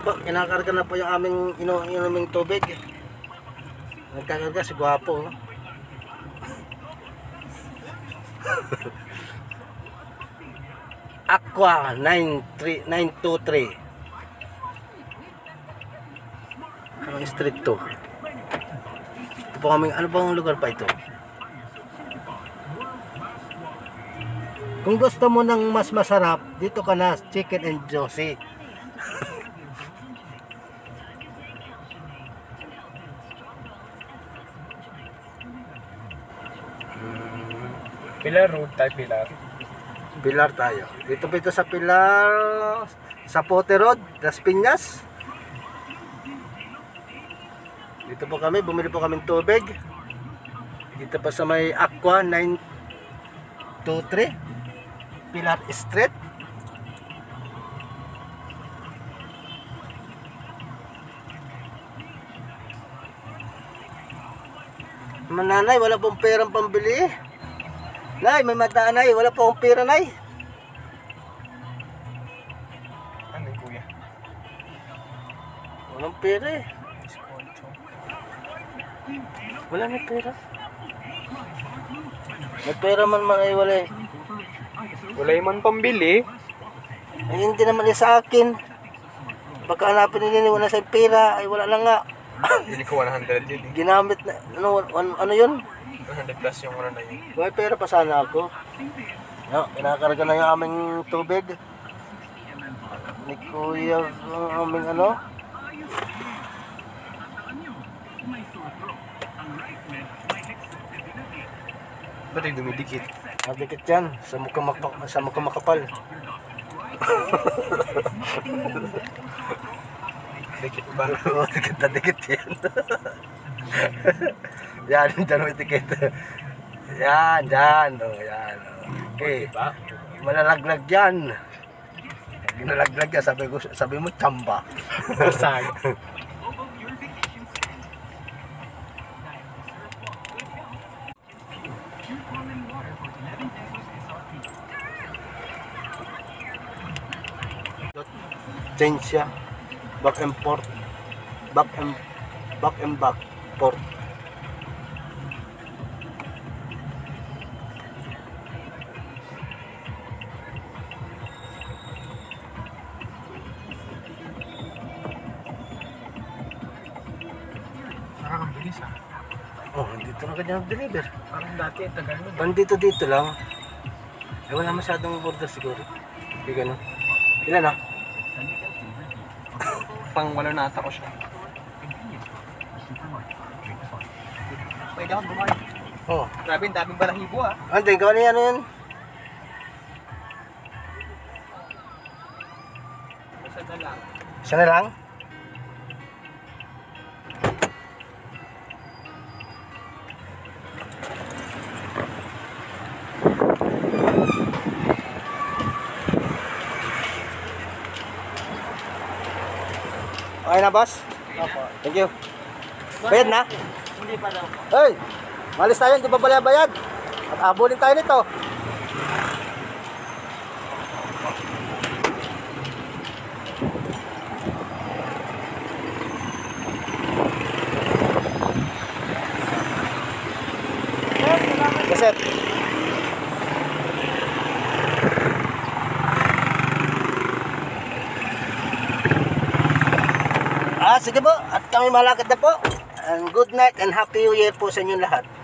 po, kinakarga na po yung aming inuming tubig. Nagkakarga si Gwapo. Aqua 923. Anong street to? Ito po kaming, ano bang lugar pa ito? Kung gusto mo ng mas masarap, dito ka na, Chicken and Josie. Pilar Road tayo, Pilar. Pilar tayo. Dito po ito sa Pilar, sa Pote Road, Las Piñas. Dito po kami, bumili po kaming tubig. Dito pa sa may Aqua 923 Pilar Street. Mananay, wala pong perang pambili. Nay, may mata nay, wala pong pera nay. Ano yung kuya? Walang pera eh. Wala na pera. May pera man ay wala eh. Wala yung man pambili. Ay hindi naman eh sa akin. Baka hanapin nila wala sa pera, ay wala na nga. Bili ko 100 yun eh. Ginamit na, ano yun? 100 plus yung ano na yun. May pera pa sana ako. No, kinakarga na yung aming tubig. Ni Kuya ang aming ano. Ba't yung dumidikit? Madikit yan, sa mukha makapal. Dikit ba? Oo, dikit na dikit yan. Yan, dyan may dikit. Yan, dyan. Oh, yan. Okay. Malalaglag yan. Ginalaglag yan, sabi mo, tsamba. Saan? Change siya. Back and forth. Back and back. Port. Parang ang bilis ah. Oh, dito na kanya deliver. Parang dati ang tagal nun. Pandito dito lang. Eh, wala masyadong border siguro. Hindi gano'n. Ilan na? Pang wala na ata ko siya. Pwede akong bumalik. Oh. Grabe, ang daming balahibo ah. Ande, ikaw na yan, ano yan? Basta na lang. Isa na lang? Okay na, boss? Opo. Thank you. Bayad na? Hindi pa daw. Hey! Malis tayo, hindi pa bayad. At abulin tayo nito. Kaset. Sige po, at kami malakad na po. And good night and happy new year po sa inyong lahat.